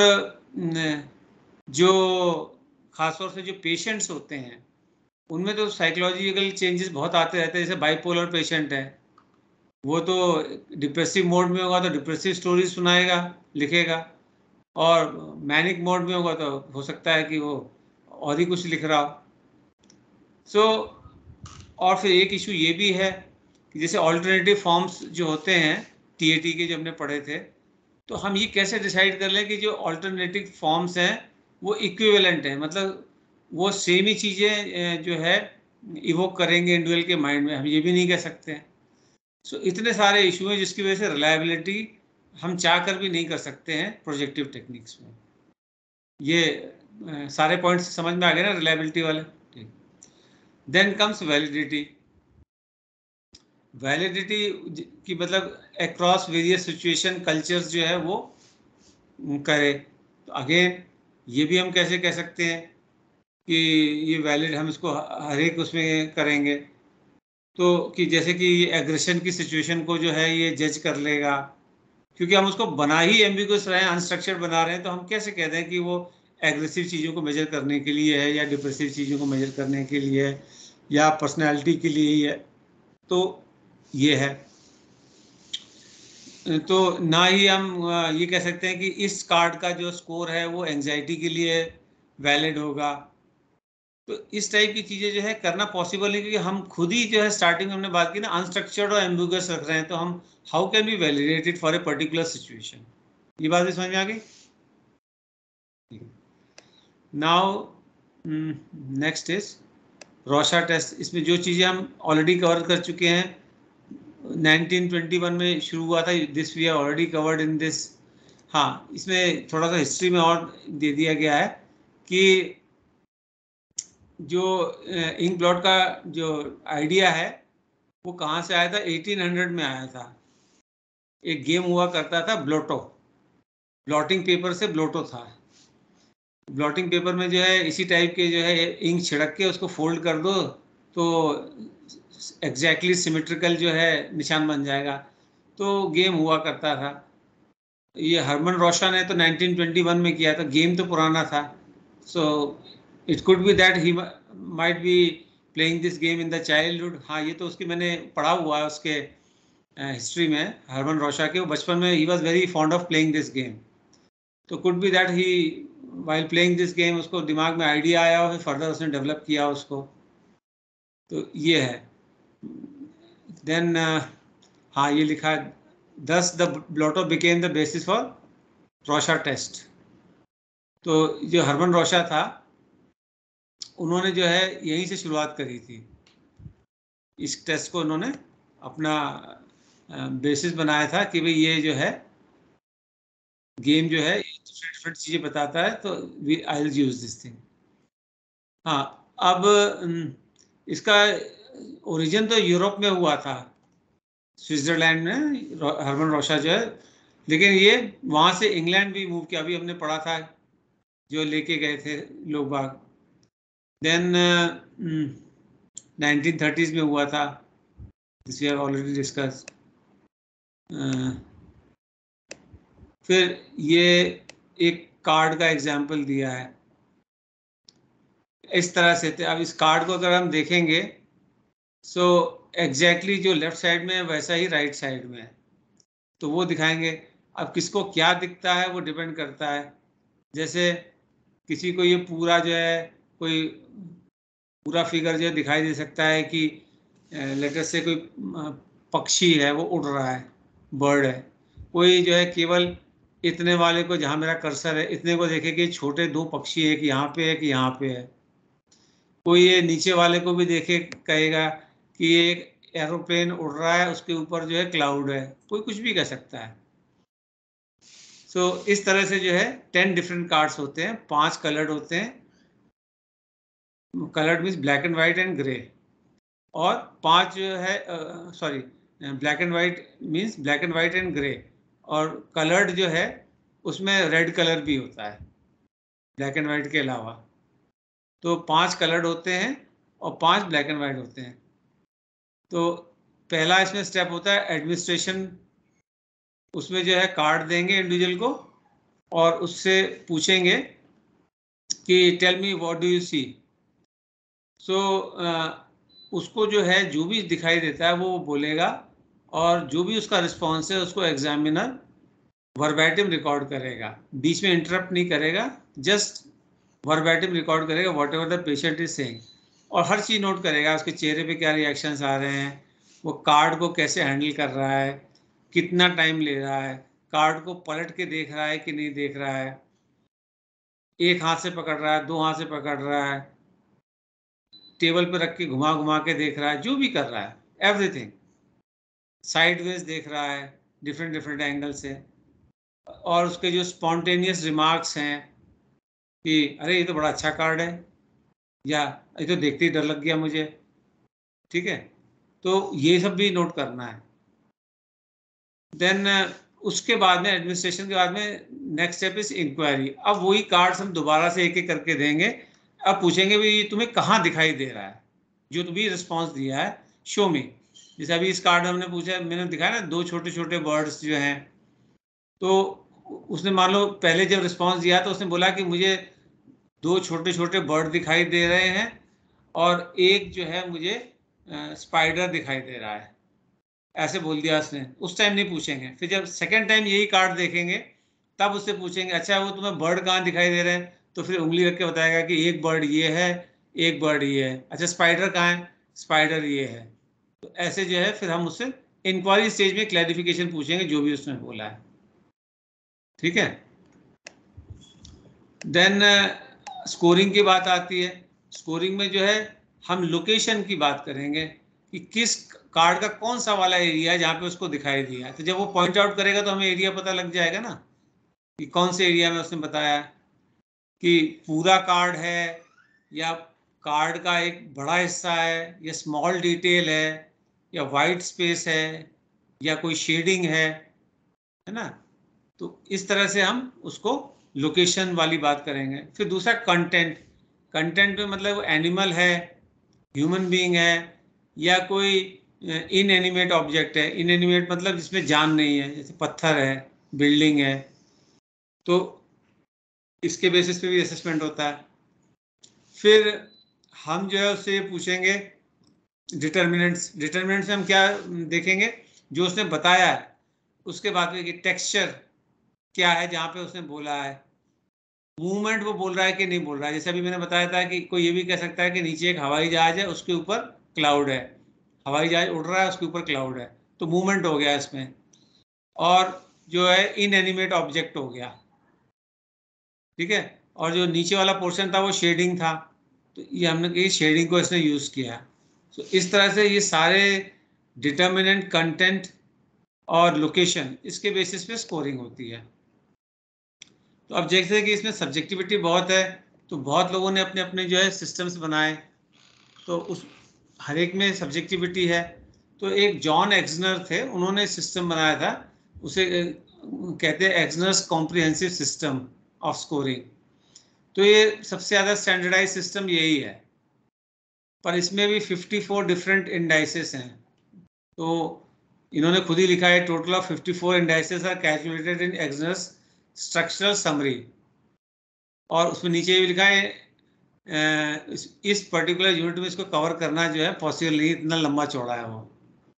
जो खासतौर से जो पेशेंट्स होते हैं उनमें तो साइकोलॉजिकल चेंजेस बहुत आते रहते हैं। जैसे बाइपोलर पेशेंट है, वो तो डिप्रेसिव मोड में होगा तो डिप्रेसिव स्टोरी सुनाएगा, लिखेगा, और मैनिक मोड में होगा तो हो सकता है कि वो और ही कुछ लिख रहा हो। सो so, और फिर एक इशू ये भी है कि जैसे ऑल्टरनेटिव फॉर्म्स जो होते हैं टीएटी के जो हमने पढ़े थे, तो हम ये कैसे डिसाइड कर लें कि जो ऑल्टरनेटिव फॉर्म्स हैं वो इक्विवेलेंट हैं, मतलब वो सेम ही चीज़ें जो है इवोक करेंगे इंडिविजुअल के माइंड में, हम ये भी नहीं कह सकते हैं। सो so, इतने सारे इशू हैं जिसकी वजह से रिलायबिलिटी हम चाह कर भी नहीं कर सकते हैं प्रोजेक्टिव टेक्निक्स में। ये आ, सारे पॉइंट्स समझ में आ गए ना रिलायबिलिटी वाले। ठीक, देन कम्स वैलिडिटी। वैलिडिटी की मतलब अक्रॉस वेरियस सिचुएशन कल्चर्स जो है वो करे। तो अगेन ये भी हम कैसे कह सकते हैं कि ये वैलिड, हम इसको हर एक उसमें करेंगे, तो कि जैसे कि एग्रेशन की सिचुएशन को जो है ये जज कर लेगा, क्योंकि हम उसको बना ही एम्बिगुअस रहे हैं, अनस्ट्रक्चर्ड बना रहे हैं, तो हम कैसे कहते हैं कि वो एग्रेसिव चीज़ों को मेजर करने के लिए है या डिप्रेसिव चीज़ों को मेजर करने के लिए है या पर्सनैलिटी के लिए ही है। तो ये है, तो ना ही हम ये कह सकते हैं कि इस कार्ड का जो स्कोर है वो एंजाइटी के लिए वैलिड होगा। तो इस टाइप की चीज़ें जो है करना पॉसिबल नहीं, क्योंकि हम खुद ही जो है स्टार्टिंग में हमने बात की ना अनस्ट्रक्चर्ड और एम्बिगुअस रख रहे हैं, तो हम how can be validate it for a particular situation. ये बात भी समझ में आ गई। Now next is Rorschach test. इसमें जो चीज़ें हम ऑलरेडी कवर कर चुके हैं, नाइनटीन ट्वेंटी वन में शुरू हुआ था, this we have already covered in this. हाँ, इसमें थोड़ा सा हिस्ट्री में और दे दिया गया है कि जो इंक ब्लॉट का जो आइडिया है वो कहाँ से आया था, एटीन हंड्रेड में आया था। एक गेम हुआ करता था ब्लोटो, ब्लॉटिंग पेपर से ब्लोटो था। ब्लॉटिंग पेपर में जो है इसी टाइप के जो है इंक छिड़क के उसको फोल्ड कर दो तो एग्जैक्टली सिमेट्रिकल जो है निशान बन जाएगा। तो गेम हुआ करता था। ये हरमन रोशा ने तो नाइनटीन ट्वेंटी वन में किया था, गेम तो पुराना था। So it could be that he might be playing this game in the childhood. हाँ, ये तो उसकी मैंने पढ़ा हुआ है उसके हिस्ट्री uh, में, हरमन रोशा के, वो बचपन में ही was very fond of playing this game. तो could be that he while playing this game उसको दिमाग में आइडिया आया और फिर फर्दर उसने डेवलप किया उसको। तो ये है। देन uh, हाँ, ये लिखा है thus the blotto became the basis for Rorschach test. तो जो हरमन रोशा था उन्होंने जो है यहीं से शुरुआत करी थी, इस टेस्ट को उन्होंने अपना बेसिस बनाया था कि भाई ये जो है गेम जो है डिफरेंट डिफरेंट चीज़ें बताता है, तो we I will use this thing. हाँ, अब इसका ओरिजिन तो यूरोप में हुआ था, स्विट्जरलैंड में हरमन रोशा जो है, लेकिन ये वहाँ से इंग्लैंड भी मूव किया, अभी हमने पढ़ा था जो लेके गए थे लोग बाग। देन नाइनटीन थर्टीज़ में हुआ था, this we have already discuss. फिर ये एक कार्ड का एग्जाम्पल दिया है इस तरह से। अब इस कार्ड को अगर हम देखेंगे सो so, एग्जैक्टली exactly जो लेफ्ट साइड में है वैसा ही राइट साइड में है। तो वो दिखाएंगे। अब किसको क्या दिखता है वो डिपेंड करता है। जैसे किसी को ये पूरा जो है कोई पूरा फिगर जो दिखाई दे सकता है कि लेटर से कोई पक्षी है वो उड़ रहा है, बर्ड है। कोई जो है केवल इतने वाले को, जहाँ मेरा कर्सर है इतने को देखे कि छोटे दो पक्षी है कि यहाँ पे है कि यहाँ पे है। कोई ये नीचे वाले को भी देखे कहेगा कि ये एक एरोप्लेन उड़ रहा है, उसके ऊपर जो है क्लाउड है। कोई कुछ भी कह सकता है। सो so, इस तरह से जो है टेन डिफरेंट कार्ड्स होते हैं, पांच कलर्ड होते हैं। Coloured means black and white and grey. और पांच जो है sorry black and white means black and white and grey. और कलर्ड जो है उसमें रेड कलर भी होता है ब्लैक एंड व्हाइट के अलावा। तो पांच कलर्ड होते हैं और पांच ब्लैक एंड व्हाइट होते हैं। तो पहला इसमें स्टेप होता है एडमिनिस्ट्रेशन। उसमें जो है कार्ड देंगे इंडिविजुअल को और उससे पूछेंगे कि tell me what do you see. So उसको जो है जो भी दिखाई देता है वो बोलेगा, और जो भी उसका रिस्पॉन्स है उसको एग्जामिनर वर्बैटिम रिकॉर्ड करेगा, बीच में इंटरप्ट नहीं करेगा, जस्ट वर्बैटिम रिकॉर्ड करेगा whatever the patient is saying. और हर चीज़ नोट करेगा, उसके चेहरे पे क्या रिएक्शंस आ रहे हैं, वो कार्ड को कैसे हैंडल कर रहा है, कितना टाइम ले रहा है, कार्ड को पलट के देख रहा है कि नहीं देख रहा है, एक हाथ से पकड़ रहा है, दो हाथ से पकड़ रहा है, टेबल पे रख के घुमा घुमा के देख रहा है, जो भी कर रहा है एवरीथिंग, साइडवेज देख रहा है डिफरेंट डिफरेंट एंगल से। और उसके जो स्पॉन्टेनियस रिमार्क्स हैं कि अरे ये तो बड़ा अच्छा कार्ड है, या ये तो देखते ही डर लग गया मुझे। ठीक है, तो ये सब भी नोट करना है। देन उसके बाद में एडमिनिस्ट्रेशन के बाद में नेक्स्ट स्टेप इज इंक्वायरी। अब वही कार्ड्स हम दोबारा से एक एक करके देंगे। अब पूछेंगे भी तुम्हें कहाँ दिखाई दे रहा है, जो तुम्हें रिस्पॉन्स दिया है शो में। जैसे अभी इस कार्ड में हमने पूछा, मैंने दिखाया ना दो छोटे छोटे बर्ड्स जो हैं, तो उसने मान लो पहले जब रिस्पॉन्स दिया तो उसने बोला कि मुझे दो छोटे छोटे बर्ड दिखाई दे रहे हैं और एक जो है मुझे स्पाइडर दिखाई दे रहा है, ऐसे बोल दिया उसने। उस टाइम नहीं पूछेंगे। फिर जब सेकेंड टाइम यही कार्ड देखेंगे तब उससे पूछेंगे अच्छा वो तुम्हें बर्ड कहाँ दिखाई दे रहे हैं, तो फिर उंगली रख के बताएगा कि एक बर्ड ये है, एक बर्ड ये है। अच्छा स्पाइडर कहाँ है, स्पाइडर ये है। तो ऐसे जो है फिर हम उससे इंक्वायरी स्टेज में क्लैरिफिकेशन पूछेंगे जो भी उसने बोला है। ठीक है, देन स्कोरिंग की बात आती है। स्कोरिंग में जो है हम लोकेशन की बात करेंगे कि किस कार्ड का कौन सा वाला एरिया है जहाँ पे उसको दिखाई दिया है। तो जब वो पॉइंट आउट करेगा तो हमें एरिया पता लग जाएगा ना कि कौन से एरिया में उसने बताया कि पूरा कार्ड है या कार्ड का एक बड़ा हिस्सा है या स्मॉल डिटेल है या वाइट स्पेस है या कोई शेडिंग है, है ना। तो इस तरह से हम उसको लोकेशन वाली बात करेंगे। फिर दूसरा कंटेंट। कंटेंट में मतलब एनिमल है, ह्यूमन बीइंग है, या कोई इनएनिमेट ऑब्जेक्ट है। इनएनिमेट मतलब जिसमें जान नहीं है, जैसे पत्थर है, बिल्डिंग है। तो इसके बेसिस पे भी असेसमेंट होता है। फिर हम जो है उससे पूछेंगे डिटर्मिनेंट्स। डिटर्मिनेंट्स में हम क्या देखेंगे, जो उसने बताया है उसके बाद में कि टेक्सचर क्या है जहाँ पे उसने बोला है, मूवमेंट वो बोल रहा है कि नहीं बोल रहा है। जैसे अभी मैंने बताया था कि कोई ये भी कह सकता है कि नीचे एक हवाई जहाज है उसके ऊपर क्लाउड है, हवाई जहाज उड़ रहा है उसके ऊपर क्लाउड है, तो मूवमेंट हो गया इसमें। और जो है इनएनिमेट ऑब्जेक्ट हो गया। ठीक है, और जो नीचे वाला पोर्शन था वो शेडिंग था, तो ये हमने कही शेडिंग को इसने यूज किया। तो इस तरह से ये सारे डिटर्मिनेंट, कंटेंट और लोकेशन, इसके बेसिस पे स्कोरिंग होती है। तो अब देखते हैं कि इसमें सब्जेक्टिविटी बहुत है, तो बहुत लोगों ने अपने अपने जो है सिस्टम्स बनाए, तो उस हर एक में सब्जेक्टिविटी है। तो एक जॉन एक्सनर थे, उन्होंने सिस्टम बनाया था, उसे कहते हैं Exner's comprehensive system of scoring. तो ये सबसे ज़्यादा स्टैंडर्डाइज सिस्टम यही है, पर इसमें भी चौवन डिफरेंट इंडाइसेस हैं। तो इन्होंने खुद ही लिखा है टोटल ऑफ चौवन indices are calculated in Exner's structural summary. और उसमें नीचे भी लिखा है इस पर्टिकुलर यूनिट में इसको कवर करना जो है पॉसिबल नहीं, इतना लंबा चौड़ा है वो।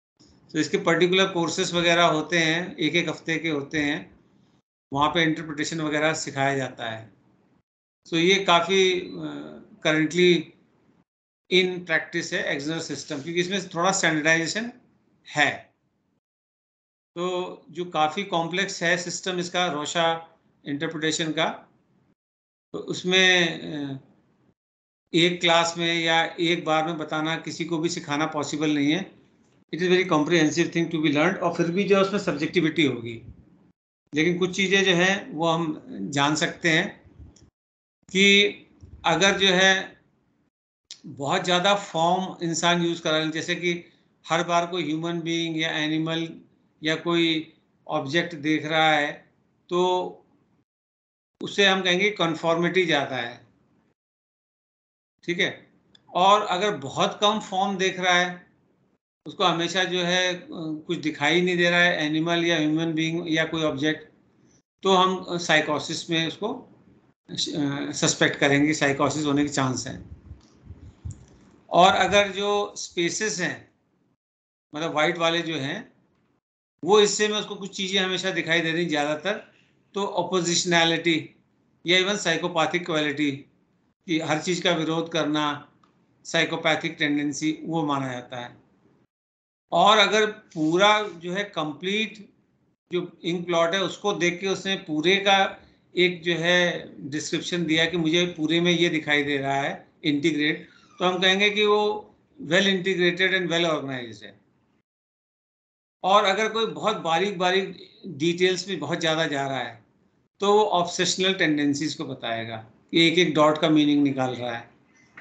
तो इसके पर्टिकुलर कोर्सेस वगैरह होते हैं, एक एक हफ्ते के होते हैं, वहाँ पे इंटरप्रिटेशन वगैरह सिखाया जाता है। सो so, ये काफ़ी करंटली इन प्रैक्टिस है एक्सटर्नल सिस्टम, क्योंकि इसमें थोड़ा स्टैंडर्डाइजेशन है। तो जो काफ़ी कॉम्प्लेक्स है सिस्टम इसका रोशा इंटरप्रिटेशन का, तो उसमें एक क्लास में या एक बार में बताना किसी को भी सिखाना पॉसिबल नहीं है। It is very comprehensive thing to be learn, और फिर भी जो है उसमें सब्जेक्टिविटी होगी। लेकिन कुछ चीज़ें जो हैं वो हम जान सकते हैं कि अगर जो है बहुत ज़्यादा फॉर्म इंसान यूज़ करा, जैसे कि हर बार कोई ह्यूमन बीइंग या एनिमल या कोई ऑब्जेक्ट देख रहा है, तो उससे हम कहेंगे कन्फॉर्मिटी ज़्यादा है, ठीक है। और अगर बहुत कम फॉर्म देख रहा है, उसको हमेशा जो है कुछ दिखाई नहीं दे रहा है, एनिमल या ह्यूमन बीइंग या कोई ऑब्जेक्ट, तो हम साइकोसिस में उसको सस्पेक्ट करेंगे, साइकोसिस होने के चांस हैं। और अगर जो स्पेसेस हैं, मतलब वाइट वाले जो हैं, वो हिस्से में उसको कुछ चीज़ें हमेशा दिखाई दे रही ज़्यादातर, तो अपोजिशनैलिटी या इवन साइकोपैथिक क्वालिटी, कि हर चीज़ का विरोध करना, साइकोपैथिक टेंडेंसी, वो माना जाता है। और अगर पूरा जो है कंप्लीट जो इंक प्लॉट है उसको देख के उसने पूरे का एक जो है डिस्क्रिप्शन दिया कि मुझे पूरे में ये दिखाई दे रहा है इंटीग्रेट, तो हम कहेंगे कि वो well integrated and well organised है। और अगर कोई बहुत बारीक बारीक डिटेल्स में बहुत ज़्यादा जा रहा है, तो वो ऑब्सेशनल टेंडेंसीज को बताएगा कि एक एक डॉट का मीनिंग निकाल रहा है,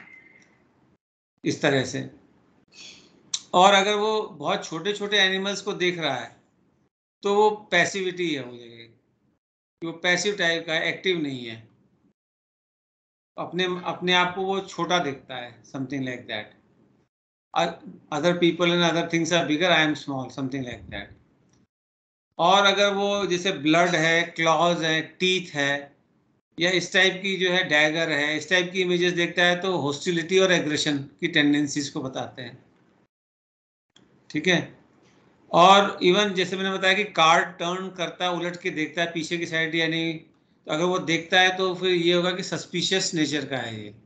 इस तरह से। और अगर वो बहुत छोटे छोटे एनिमल्स को देख रहा है, तो वो पैसिविटी है, हो जाएगी, वो पैसिव टाइप का है, एक्टिव नहीं है, अपने अपने आप को वो छोटा दिखता है, something like that. Other people and other things are bigger, I am small, something like that. और अगर वो जैसे ब्लड है, क्लॉज है, टीथ है, या इस टाइप की जो है डैगर है, इस टाइप की इमेजेस देखता है, तो हॉस्टिलिटी और एग्रेशन की टेंडेंसीज को बताते हैं, ठीक है। और इवन जैसे मैंने बताया कि कार्ड टर्न करता है, उलट के देखता है पीछे की साइड या नहीं, तो अगर वो देखता है तो फिर ये होगा कि सस्पिशियस नेचर का है ये,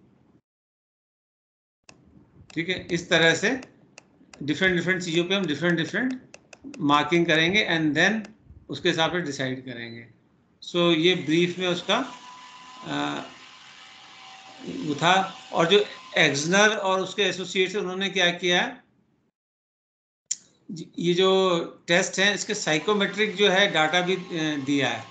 ठीक है। इस तरह से डिफरेंट डिफरेंट चीज़ों पे हम डिफरेंट डिफरेंट मार्किंग करेंगे एंड देन उसके हिसाब से डिसाइड करेंगे। सो so, ये ब्रीफ में उसका आ, वो था। और जो एक्सनर और उसके एसोसिएट्स उन्होंने क्या किया, ये जो टेस्ट है इसके साइकोमेट्रिक जो है डाटा भी दिया है।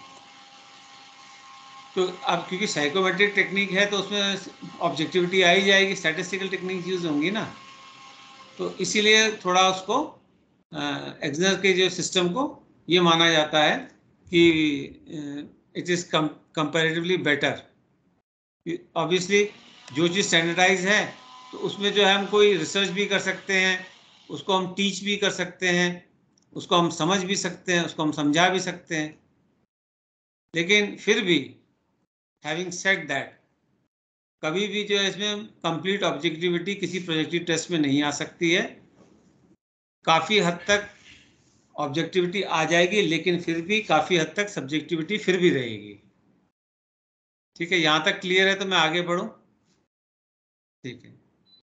तो अब क्योंकि साइकोमेट्रिक टेक्निक है तो उसमें ऑब्जेक्टिविटी आ ही जाएगी, स्टैटिस्टिकल टेक्निक यूज होंगी ना, तो इसीलिए थोड़ा उसको एक्सनर के जो सिस्टम को ये माना जाता है कि it is comparatively better. Obviously जो चीज़ स्टैंडर्डाइज है तो उसमें जो है हम कोई रिसर्च भी कर सकते हैं, उसको हम टीच भी कर सकते हैं, उसको हम समझ भी सकते हैं, उसको हम समझा भी सकते हैं। लेकिन फिर भी हैविंग सेड दैट, कभी भी जो है इसमें कंप्लीट ऑब्जेक्टिविटी किसी प्रोजेक्टिव टेस्ट में नहीं आ सकती है। काफ़ी हद तक ऑब्जेक्टिविटी आ जाएगी, लेकिन फिर भी काफ़ी हद तक सब्जेक्टिविटी फिर भी रहेगी, ठीक है। यहाँ तक क्लियर है तो मैं आगे बढ़ूँ, ठीक है।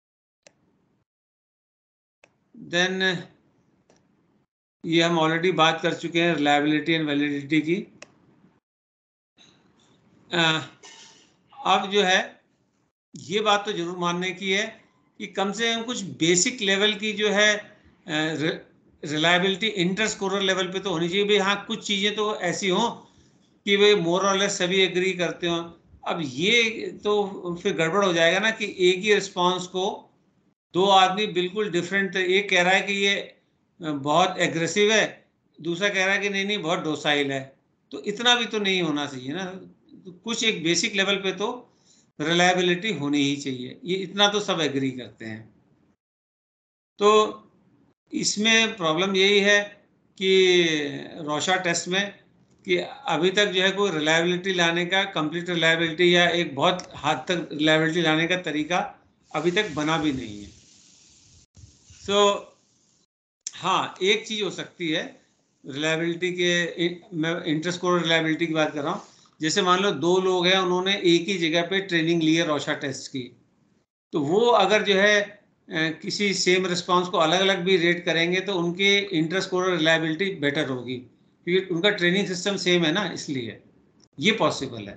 देन ये हम ऑलरेडी बात कर चुके हैं रिलायबिलिटी एंड वैलिडिटी की। आ, अब जो है ये बात तो जरूर मानने की है कि कम से कम कुछ बेसिक लेवल की जो है रिलायबिलिटी इंटर स्कोरर लेवल पे तो होनी चाहिए भाई। हाँ, कुछ चीज़ें तो ऐसी हों कि भाई मोर और लेस सभी एग्री करते हो। अब ये तो फिर गड़बड़ हो जाएगा ना कि एक ही रिस्पॉन्स को दो आदमी बिल्कुल डिफरेंट, एक कह रहा है कि ये बहुत एग्रेसिव है, दूसरा कह रहा है कि नहीं नहीं बहुत डोसाइल है, तो इतना भी तो नहीं होना चाहिए ना। तो कुछ एक बेसिक लेवल पे तो रिलायबिलिटी होनी ही चाहिए, ये इतना तो सब एग्री करते हैं। तो इसमें प्रॉब्लम यही है कि रोशा टेस्ट में कि अभी तक जो है कोई रिलायबिलिटी लाने का, कंप्लीट रिलायबिलिटी या एक बहुत हद तक रिलायबिलिटी लाने का तरीका अभी तक बना भी नहीं है। सो हाँ, एक चीज हो सकती है रिलायबिलिटी के, मैं इंटरस्कोर रिलायबिलिटी की बात कर रहा हूँ। जैसे मान लो दो लोग हैं, उन्होंने एक ही जगह पे ट्रेनिंग ली है रोशा टेस्ट की, तो वो अगर जो है किसी सेम रिस्पांस को अलग अलग भी रेट करेंगे तो उनके इंटरस्कोर रिलायबिलिटी बेटर होगी, क्योंकि उनका ट्रेनिंग सिस्टम सेम है ना, इसलिए ये पॉसिबल है।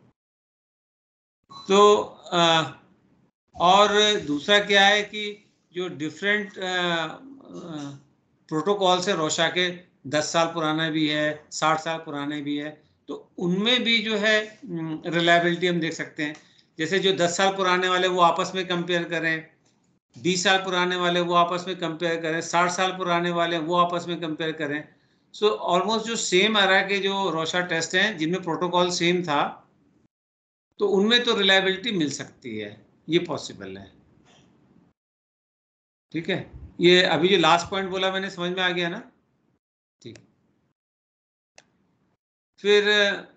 तो आ, और दूसरा क्या है कि जो डिफरेंट प्रोटोकॉल्स है रोशा के, दस साल पुराना भी है, साठ साल पुराने भी है, तो उनमें भी जो है रिलायबिलिटी हम देख सकते हैं। जैसे जो दस साल पुराने वाले वो आपस में कंपेयर करें, बीस साल पुराने वाले वो आपस में कंपेयर करें, साठ साल पुराने वाले वो आपस में कंपेयर करें। सो ऑलमोस्ट जो सेम एरा के जो रोशा टेस्ट हैं जिनमें प्रोटोकॉल सेम था, तो उनमें तो रिलायबिलिटी मिल सकती है, ये पॉसिबल है। ठीक है, ये अभी जो लास्ट पॉइंट बोला मैंने, समझ में आ गया ना? ठीक। फिर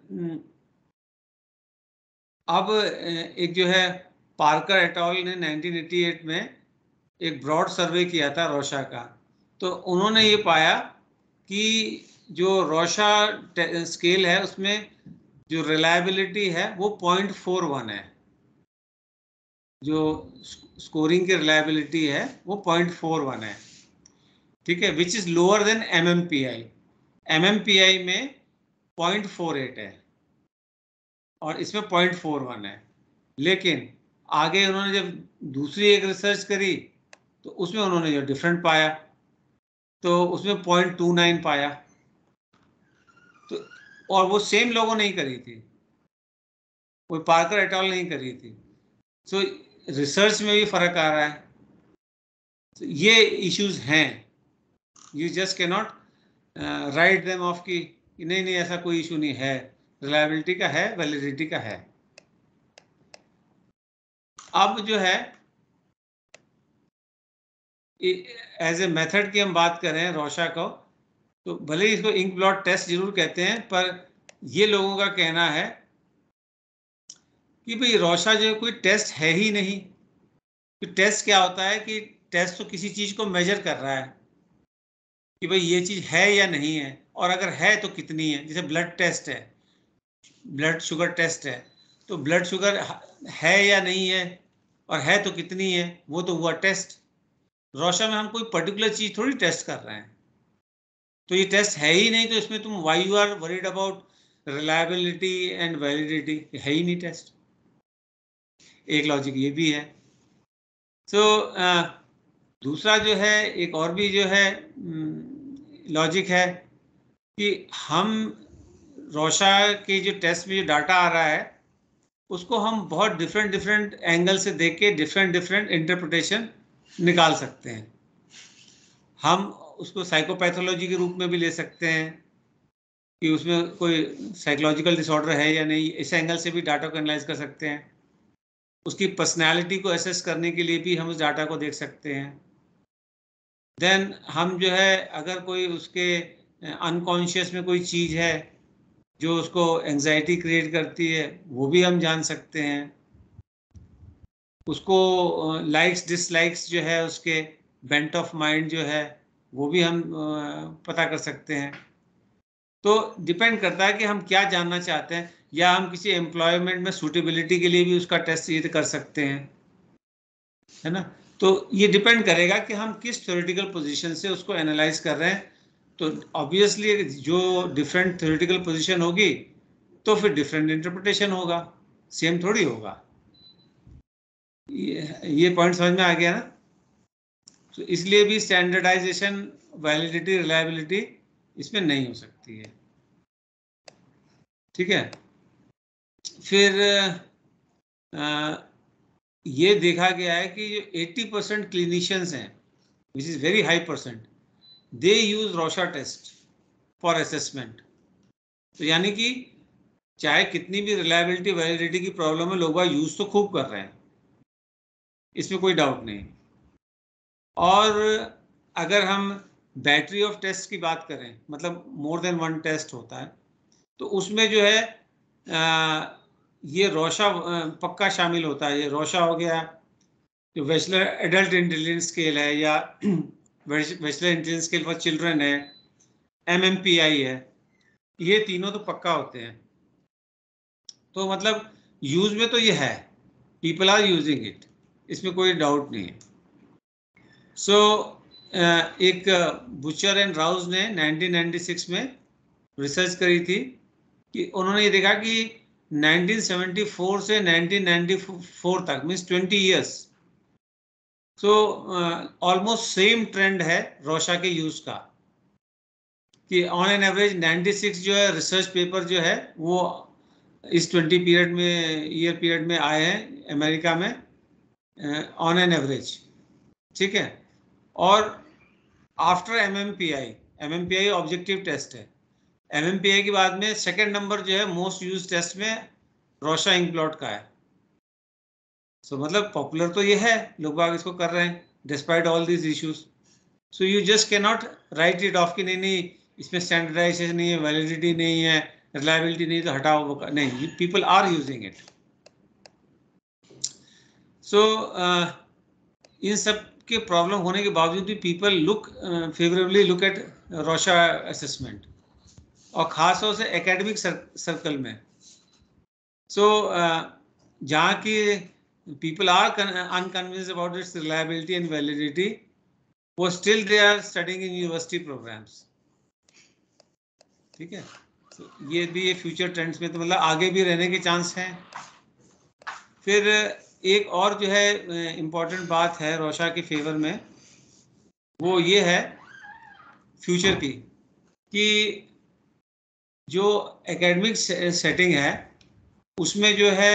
अब एक जो है पार्कर एटॉल ने नाइनटीन एटी एट में एक ब्रॉड सर्वे किया था रोशा का, तो उन्होंने ये पाया कि जो रोशा स्केल है उसमें जो रिलायबिलिटी है वो पॉइंट फोर वन है, जो स्कोरिंग की रिलायबिलिटी है वो पॉइंट फोर वन है। ठीक है, which is lower than M M P I. M M P I में पॉइंट फोर एट है और इसमें पॉइंट फोर वन है। लेकिन आगे उन्होंने जब दूसरी एक रिसर्च करी तो उसमें उन्होंने जो डिफरेंट पाया, तो उसमें पॉइंट टू नाइन पाया। तो और वो सेम लोगों ने ही करी थी, कोई पार्कर एटॉल नहीं करी थी। सो so, रिसर्च में भी फर्क आ रहा है। so, ये इश्यूज हैं, you just can not write them off की नहीं नहीं ऐसा कोई इशू नहीं है, रिलायबिलिटी का है, वैलिडिटी का है। अब जो है एज ए मेथड की हम बात करें रोशा को, तो भले ही इसको इंक ब्लॉट टेस्ट जरूर कहते हैं, पर ये लोगों का कहना है कि भाई रोशा जो कोई टेस्ट है ही नहीं। तो टेस्ट क्या होता है कि टेस्ट तो किसी चीज को मेजर कर रहा है कि भाई ये चीज है या नहीं है, और अगर है तो कितनी है। जैसे ब्लड टेस्ट है, ब्लड शुगर टेस्ट है, तो ब्लड शुगर है या नहीं है और है तो कितनी है, वो तो हुआ टेस्ट। रोशा में हम कोई पर्टिकुलर चीज थोड़ी टेस्ट कर रहे हैं, तो ये टेस्ट है ही नहीं, तो इसमें तुम why you are worried about reliability and validity, है ही नहीं टेस्ट। एक लॉजिक ये भी है। सो so, uh, दूसरा जो है एक और भी जो है लॉजिक है कि हम रोशा के जो टेस्ट में जो डाटा आ रहा है उसको हम बहुत डिफरेंट डिफरेंट एंगल से देख के डिफरेंट डिफरेंट इंटरप्रिटेशन निकाल सकते हैं। हम उसको साइकोपैथोलॉजी के रूप में भी ले सकते हैं कि उसमें कोई साइकोलॉजिकल डिसऑर्डर है या नहीं, इस एंगल से भी डाटा को एनालाइज कर सकते हैं। उसकी पर्सनैलिटी को एसेस करने के लिए भी हम उस डाटा को देख सकते हैं। देन हम जो है अगर कोई उसके अनकॉन्शियस में कोई चीज़ है जो उसको एंजाइटी क्रिएट करती है, वो भी हम जान सकते हैं। उसको लाइक्स डिसलाइक्स जो है, उसके बेंट ऑफ माइंड जो है, वो भी हम पता कर सकते हैं। तो डिपेंड करता है कि हम क्या जानना चाहते हैं, या हम किसी एम्प्लॉयमेंट में सूटेबिलिटी के लिए भी उसका टेस्ट ये कर सकते हैं, है ना। तो ये डिपेंड करेगा कि हम किस थ्योरेटिकल पोजीशन से उसको एनालाइज कर रहे हैं। तो ऑब्वियसली जो डिफरेंट थ्योरेटिकल पोजीशन होगी तो फिर डिफरेंट इंटरप्रिटेशन होगा, सेम थोड़ी होगा। ये ये पॉइंट समझ में आ गया ना। तो इसलिए भी स्टैंडर्डाइजेशन, वैलिडिटी, रिलायबिलिटी इसमें नहीं हो सकती है। ठीक है, फिर आ, ये देखा गया है कि जो अस्सी परसेंट क्लिनिशियंस हैं, which is very high percent, they use Rorschach test for assessment. तो यानी कि चाहे कितनी भी रिलायबिलिटी वैलिडिटी की प्रॉब्लम है, लोग बाग यूज तो खूब कर रहे हैं, इसमें कोई डाउट नहीं। और अगर हम बैटरी ऑफ टेस्ट की बात करें, मतलब मोर देन वन टेस्ट होता है, तो उसमें जो है आ, ये रोशा पक्का शामिल होता है। ये रोशा हो गया, जो वेचलर एडल्ट इंटेलिजेंस स्केल है, या Wechsler intelligence skill for children है, एम एम पी आई है, ये तीनों तो पक्का होते हैं। तो मतलब यूज में तो ये है, पीपल आर यूजिंग इट, इसमें कोई डाउट नहीं है। सो so, एक बुचर एंड राउज ने नाइनटीन नाइंटी सिक्स में रिसर्च करी थी कि उन्होंने ये देखा कि नाइनटीन सेवेंटी फोर से नाइनटीन नाइंटी फोर तक means twenty years, so almost same trend है रोशा के यूज का, कि on an average ninety six जो है रिसर्च पेपर जो है वो इस ट्वेंटी पीरियड में ईयर पीरियड में आए हैं अमेरिका में ऑन एन एवरेज, ठीक है। और after M M P I, M M P I objective test है, एम एम पी आई के बाद में सेकेंड नंबर जो है मोस्ट यूज टेस्ट में रोशा इंकप्लॉट का है। सो so, मतलब पॉपुलर तो ये है, लोग बाग इसको कर रहे हैं despite all these issues. So you just can not write it off कि नहीं नहीं इसमें स्टैंडर्डाइजेशन नहीं है, वैलिडिटी नहीं है, रिलायबिलिटी नहीं, तो हटाओ वो, नहीं, people are using it. So इन सब के प्रॉब्लम होने के बावजूद भी people look favourably look at Rorschach assessment, और खास तौर से एकेडमिक सर्कल में। सो so, uh, जहाँ की people are unconvinced about its reliability and validity, वो still they are studying in university programmes, ठीक है। so, ये भी ये फ्यूचर ट्रेंड्स में तो मतलब आगे भी रहने के चांस हैं। फिर एक और जो है इम्पोर्टेंट बात है रोशा के फेवर में, वो ये है फ्यूचर की, कि जो एकेडमिक सेटिंग है उसमें जो है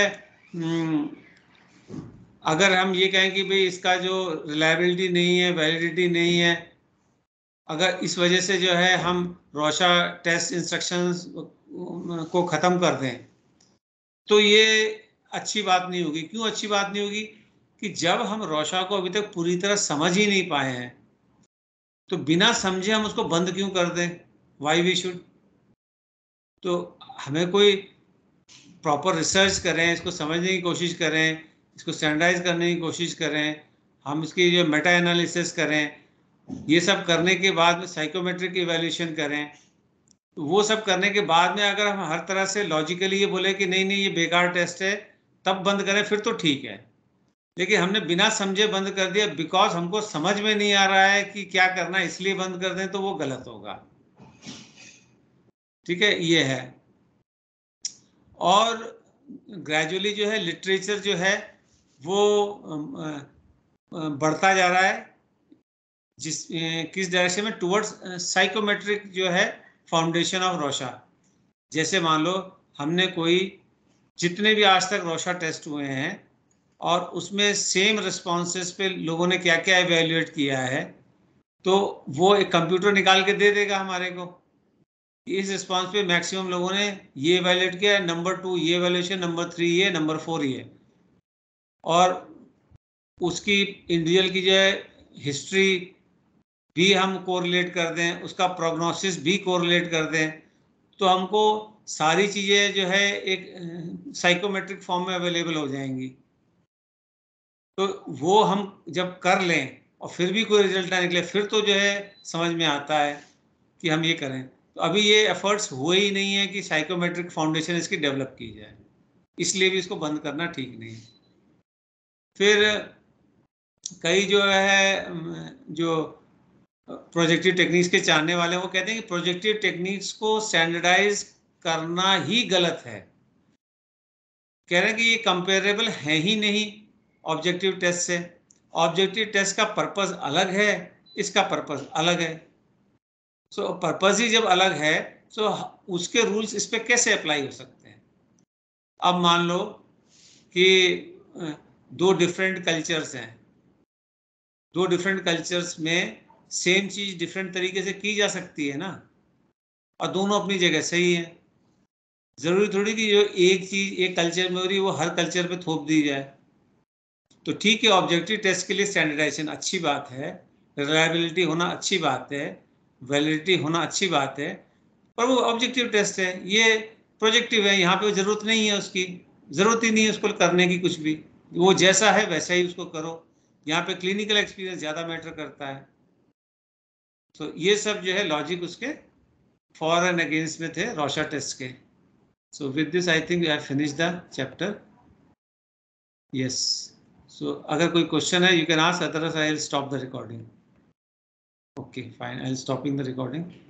अगर हम ये कहें कि भाई इसका जो रिलायबिलिटी नहीं है, वैलिडिटी नहीं है, अगर इस वजह से जो है हम रोशा टेस्ट इंस्ट्रक्शंस को ख़त्म कर दें, तो ये अच्छी बात नहीं होगी। क्यों अच्छी बात नहीं होगी? कि जब हम रोशा को अभी तक पूरी तरह समझ ही नहीं पाए हैं, तो बिना समझे हम उसको बंद क्यों कर दें? Why we should? तो हमें कोई प्रॉपर रिसर्च करें, इसको समझने की कोशिश करें, इसको स्टैंडर्डाइज करने की कोशिश करें, हम इसकी जो मेटा एनालिसिस करें, ये सब करने के बाद में साइकोमेट्रिक इवैल्यूएशन करें। तो वो सब करने के बाद में अगर हम हर तरह से लॉजिकली ये बोले कि नहीं नहीं ये बेकार टेस्ट है, तब बंद करें, फिर तो ठीक है। लेकिन हमने बिना समझे बंद कर दिया बिकॉज हमको समझ में नहीं आ रहा है कि क्या करना है, इसलिए बंद कर दें, तो वो गलत होगा, ठीक है, ये है। और ग्रेजुअली जो है लिटरेचर जो है वो बढ़ता जा रहा है, जिस किस डायरेक्शन में? टुवर्ड्स साइकोमेट्रिक जो है फाउंडेशन ऑफ रोशा। जैसे मान लो हमने कोई जितने भी आज तक रोशा टेस्ट हुए हैं और उसमें सेम रिस्पॉन्सेस पे लोगों ने क्या क्या एवेल्युएट किया है, तो वो एक कंप्यूटर निकाल के दे देगा हमारे को, इस रिस्पॉन्स पे मैक्सिमम लोगों ने ये एवेल्युएट किया, नंबर टू ये एवेल्युएशन, नंबर थ्री ये, नंबर फोर ये, और उसकी इंडिविजुअल की जो है हिस्ट्री भी हम कोरिलेट कर दें, उसका प्रोग्नोसिस भी कोरिलेट कर दें, तो हमको सारी चीज़ें जो है एक साइकोमेट्रिक फॉर्म में अवेलेबल हो जाएंगी। तो वो हम जब कर लें और फिर भी कोई रिजल्ट ना निकले, फिर तो जो है समझ में आता है कि हम ये करें। तो अभी ये एफर्ट्स हुए ही नहीं है कि साइकोमेट्रिक फाउंडेशन इसकी डेवलप की जाए, इसलिए भी इसको बंद करना ठीक नहीं है। फिर कई जो है जो प्रोजेक्टिव टेक्निक्स के चाहने वाले हैं वो कहते हैं कि प्रोजेक्टिव टेक्निक्स को स्टैंडर्डाइज करना ही गलत है। कह रहे हैं कि ये कंपेरेबल है ही नहीं ऑब्जेक्टिव टेस्ट से। ऑब्जेक्टिव टेस्ट का पर्पस अलग है, इसका पर्पस अलग है। सो so, पर्पस ही जब अलग है तो उसके रूल्स इस पे कैसे अप्लाई हो सकते हैं? अब मान लो कि दो डिफरेंट कल्चर्स हैं, दो डिफरेंट कल्चर्स में सेम चीज डिफरेंट तरीके से की जा सकती है ना, और दोनों अपनी जगह सही है। जरूरी थोड़ी कि जो एक चीज एक कल्चर में हो रही है वो हर कल्चर पे थोप दी जाए। तो ठीक है, ऑब्जेक्टिव टेस्ट के लिए स्टैंडर्डाइजेशन अच्छी बात है, रिलायबिलिटी होना अच्छी बात है, वैलिडिटी होना अच्छी बात है, पर वो ऑब्जेक्टिव टेस्ट है, ये प्रोजेक्टिव है, यहाँ पे जरूरत नहीं है, उसकी जरूरत ही नहीं है उसको करने की कुछ भी, वो जैसा है वैसा ही उसको करो। यहाँ पे क्लिनिकल एक्सपीरियंस ज़्यादा मैटर करता है। तो ये सब जो है लॉजिक उसके फॉर एंड अगेंस्ट में थे रॉशा टेस्ट के. So with this I think we have finished the chapter. Yes. So अगर कोई question है you can ask, otherwise I will stop the recording. Okay, fine. I will stopping the recording.